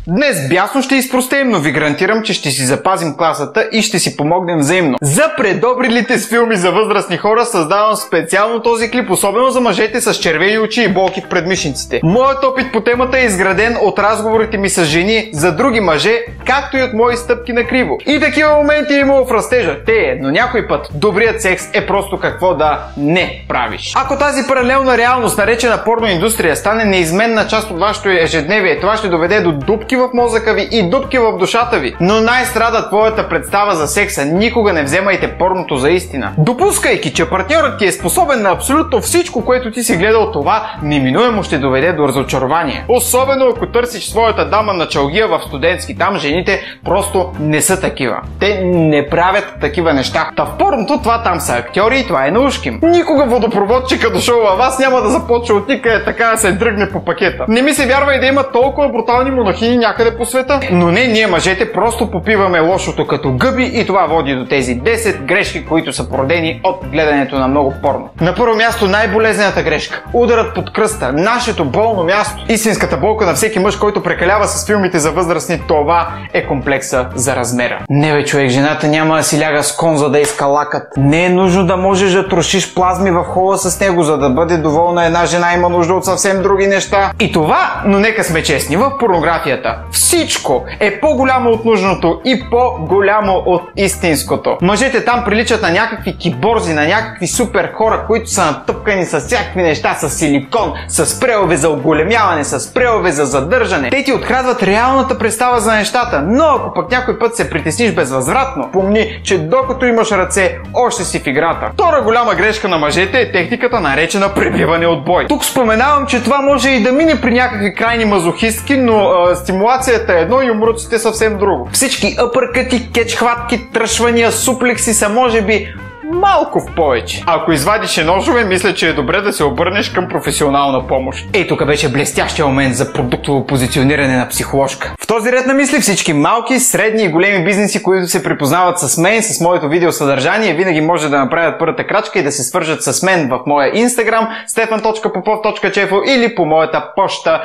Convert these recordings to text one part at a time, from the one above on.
Днес бясно ще изпростеем, но ви гарантирам, че ще си запазим класата и ще си помогнем взаимно. За предобрилите с филми за възрастни хора създавам специално този клип, особено за мъжете с червени очи и болки в предмишниците. Моят опит по темата е изграден от разговорите ми с жени за други мъже, както и от мои стъпки на криво. И такива моменти имало в растежа. Но някой път добрият секс е просто какво да не правиш. Ако тази паралелна реалност, наречена порноиндустрия, стане неизменна част от вашето ежедневие, това ще доведе до дупки в мозъка ви и дупки в душата ви. Но най-страда твоята представа за секса. Никога не вземайте порното за истина. Допускайки, че партньорът ти е способен на абсолютно всичко, което ти си гледал, това неминуемо ще доведе до разочарование. Особено ако търсиш своята дама на чалгия в студентски. Там жените просто не са такива. Те не правят такива неща. Та в порното това там са актьори и това е наушким. Никога водопроводчика дошъл във вас няма да започне от никъде така да се дръгне по пакета. Не ми се вярва и да има толкова брутални монахини някъде по света. Но не, ние мъжете просто попиваме лошото като гъби и това води до тези 10 грешки, които са породени от гледането на много порно. На първо място най-болезнената грешка. Ударът под кръста. Нашето болно място. Истинската болка на всеки мъж, който прекалява с филмите за възрастни, това е комплекса за размера. Не бе, човек, жената няма да си ляга с кон, за да иска лакът. Не е нужно да можеш да трошиш плазми в хола с него, за да бъде доволна една жена, има нужда от съвсем други неща. И това, но нека сме честни, в порнографията всичко е по-голямо от нужното и по-голямо от истинското. Мъжете там приличат на някакви киборзи, на някакви супер хора, които са натъпкани с всякакви неща, с силикон, с спреове за оголемяване, с спреове за задържане. Те ти открадват реалната представа за нещата, но ако пък някой път се притесниш безвъзвратно, помни, че докато имаш ръце, още си в играта. Втора голяма грешка на мъжете е техниката, наречена пребиване от бой. Тук споменавам, че това може и да мине при някакви крайни мазохистки, но стимулацията е едно и умруците съвсем друго. Всички апъркъти, кетчхватки, тръшвания, суплекси са може би малко в повече. Ако извадиш ножове, мисля, че е добре да се обърнеш към професионална помощ. Ей, тук беше блестящия момент за продуктово позициониране на психоложка. В този ред на мисли всички малки, средни и големи бизнеси, които се припознават с мен, с моето видеосъдържание, винаги може да направят първата крачка и да се свържат с мен в моя Instagram stefan.popov.chefo или по моята поща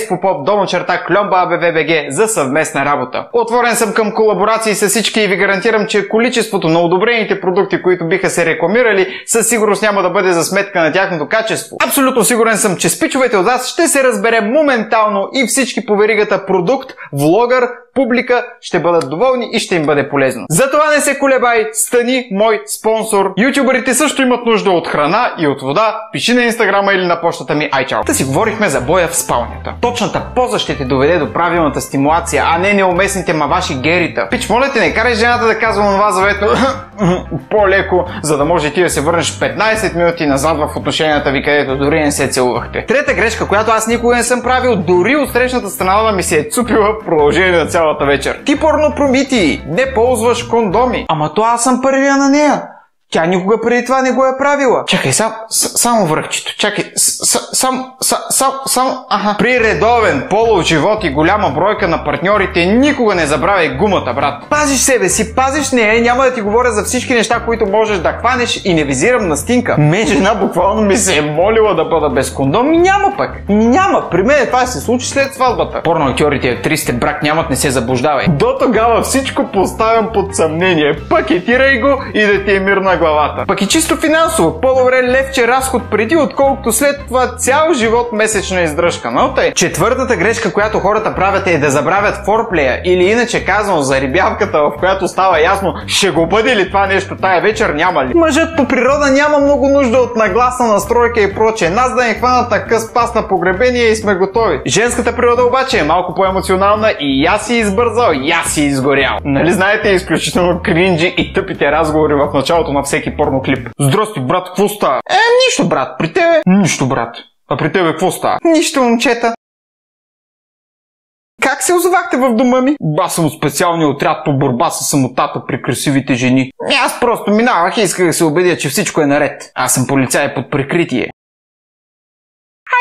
spopov@klomba.bvbg за съвместна работа. Отворен съм към колаборации с всички и ви гарантирам, че количеството на одобрените продукти, които биха се рекламирали, със сигурност няма да бъде за сметка на тяхното качество. Абсолютно сигурен съм, че с пичовете от вас ще се разбере моментално и всички по веригата продукт, влогър, публика ще бъдат доволни и ще им бъде полезно. Затова не се колебай, стани мой спонсор. Ютубърите също имат нужда от храна и от вода. Пиши на инстаграма или на почтата ми iChow. Та си говорихме за боя в спалнята. Точната поза ще те доведе до правилната стимулация, а не неуместните маваши герита. Пич, моля те, не карай жената да казва това заветно по-леко, за да може ти да се върнеш 15 минути назад в отношенията ви, където дори не се целувахте. Трета грешка, която аз никога не съм правил, дори от срещната страна да ми се е цупила в продължение на цялата вечер. Ти порнопромити, не ползваш кондоми. Ама то аз съм първия на нея. Тя никога преди това не го е правила. Чакай, само връхчето. Чакай, аха. При редовен полов живот и голяма бройка на партньорите никога не забравяй гумата, брат. Пазиш себе си, пазиш нея, няма да ти говоря за всички неща, които можеш да хванеш и не визирам на стинка. Мен жена буквално ми се е молила да бъда без кондом и няма пък. Няма. При мен това се случи след сватбата. Порноактьорите в 30 брак нямат, не се заблуждавай. До тогава всичко поставям под съмнение. Пакетирай го и да ти е мирна главата. Пък и чисто финансово, по-добре левче разход преди, отколкото след това цял живот месечна издръжка. Но тъй. Четвъртата грешка, която хората правят, е да забравят форплея, или иначе казано зарибявката, в която става ясно ще го бъде ли това нещо тая вечер, няма ли. Мъжът по природа няма много нужда от нагласна настройка и прочее. Нас да ни хванат такъв пас на погребение и сме готови. Женската природа обаче е малко по-емоционална и я си избързал, я си изгорял. Нали знаете изключително кринджи и тъпите разговори в началото на всеки порноклип. Здрасти, брат, какво става? Нищо, брат. При тебе? Нищо, брат. А при тебе какво става? Нищо, момчета. Как се озовахте в дома ми? Аз съм от специалния отряд по борба с самотата при красивите жени. Аз просто минавах и исках да се убедя, че всичко е наред. Аз съм полицай под прикритие.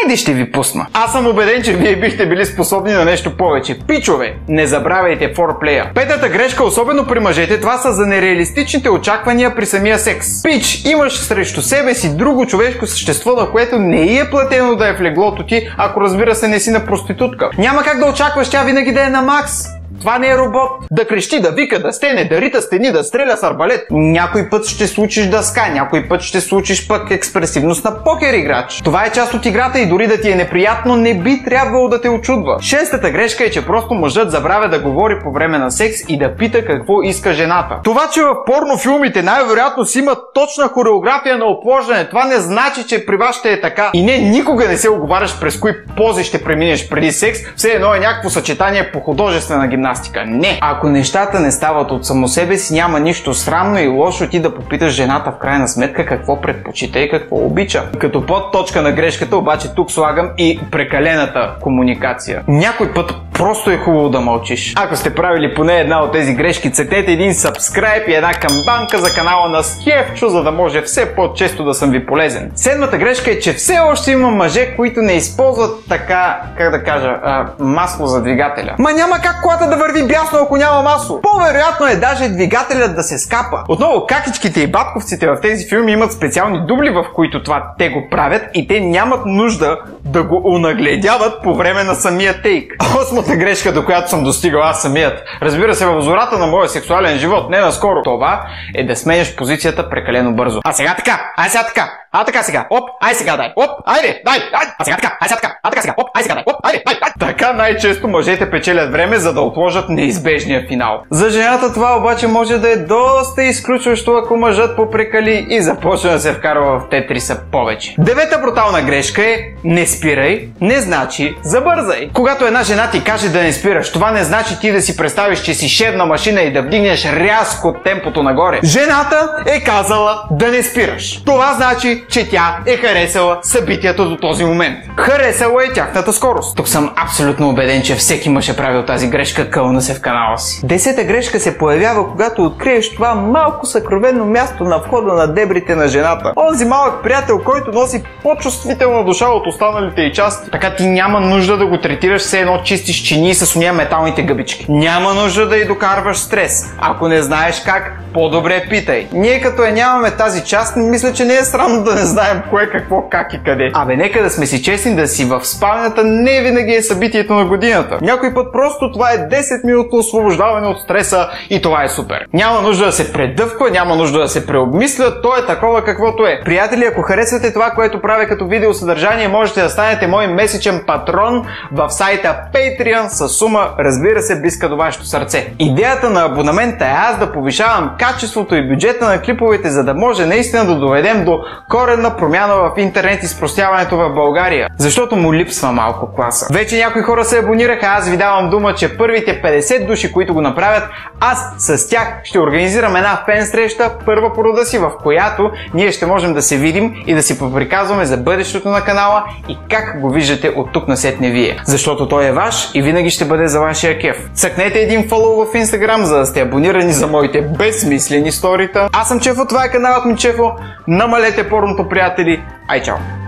Айде ще ви пусна. Аз съм убеден, че вие бихте били способни на нещо повече. Пичове, не забравяйте форплея. Петата грешка, особено при мъжете, това са за нереалистичните очаквания при самия секс. Пич, имаш срещу себе си друго човешко същество, на което не е платено да е в леглото ти, ако разбира се не си на проститутка. Няма как да очакваш тя винаги да е на макс. Това не е робот. Да крещи, да вика, да стене, да рита стени, да стреля с арбалет. Някой път ще случиш дъска, някой път ще случиш пък експресивност на покер играч. Това е част от играта и дори да ти е неприятно, не би трябвало да те очудва. Шестата грешка е, че просто мъжът забравя да говори по време на секс и да пита какво иска жената. Това, че в порнофилмите най-вероятно си има точна хореография на оплождане, това не значи, че при вас ще е така. И не, никога не се оговаряш през кои пози ще преминеш преди секс, все едно е някакво съчетание по художествена гимнастика. Не. Ако нещата не стават от само себе си, няма нищо срамно и лошо ти да попиташ жената в крайна сметка какво предпочита и какво обича. Като подточка на грешката обаче тук слагам и прекалената комуникация. Някой път просто е хубаво да мълчиш. Ако сте правили поне една от тези грешки, цъкнете един subscribe и една камбанка за канала на Скефчо, за да може все по-често да съм ви полезен. Седмата грешка е, че все още има мъже, които не използват така, как да кажа, масло за двигателя. Ма няма как колата да върви бясно, ако няма масло. По-вероятно е даже двигателят да се скапа. Отново, какичките и бабковците в тези филми имат специални дубли, в които това те го правят и те нямат нужда да го унагледяват по време на самия тейк. Осмата грешка, до която съм достигал аз самият, разбира се, в зората на моя сексуален живот, не наскоро, това е да сменяш позицията прекалено бързо. А сега така, а сега така, а така сега, оп, ай сега дай, оп, айде, дай, а сега така, а сега така, а така сега, оп, ай сега дай, оп, айде, дай. Така най-често мъжете печелят време, за да отложат неизбежния финал. За жената това обаче може да е доста изключващо, ако мъжът попрекали и започне да се вкарва в тетриса повече. Девета брутална грешка е: не спирай, не значи забързай. Когато една жена ти каже да не спираш, това не значи ти да си представиш, че си шевна машина и да вдигнеш рязко темпото нагоре. Жената е казала да не спираш. Това значи, че тя е харесала събитията до този момент. Харесала е тяхната скорост. Тук съм абсолютно убеден, че всеки мъж е правил тази грешка, кълна се в канала си. Десета грешка се появява, когато откриеш това малко съкровено място на входа на дебрите на жената. Онзи малък приятел, който носи по-чувствителна душа от останалите й части. Така ти няма нужда да го третираш все едно чистиш чинии с уния металните гъбички. Няма нужда да й докарваш стрес. Ако не знаеш как, по-добре питай. Ние като я нямаме тази част, мисля, че не е срамно да не знаем кое, какво, как и къде. Абе, нека да сме си честни, да си в спалнята не винаги е събитието на годината. Някой път просто това е 10-минутно освобождаване от стреса и това е супер. Няма нужда да се предъвква, няма нужда да се преобмисля, то е такова каквото е. Приятели, ако харесвате това, което правя като видеосъдържание, можете да станете мой месечен патрон в сайта Patreon с сума, разбира се, близка до вашето сърце. Идеята на абонамента е аз да повишавам качеството и бюджета на клиповете, за да може наистина да доведем до коренна промяна в интернет и спростяването в България. Защото му липсва малко класа. Вече някои хора се абонираха, аз ви давам дума, че първите 50 души, които го направят, аз с тях ще организирам една фен среща, първа по рода си, в която ние ще можем да се видим и да си поприказваме за бъдещето на канала и как го виждате от тук насетне вие. Защото той е ваш и винаги ще бъде за вашия кеф. Цъкнете един фолоу в Instagram, за да сте абонирани за моите безсмислени сторита. Аз съм Чефо, това е каналът ми Чефо. Намалете порното, приятели. Ай, чао!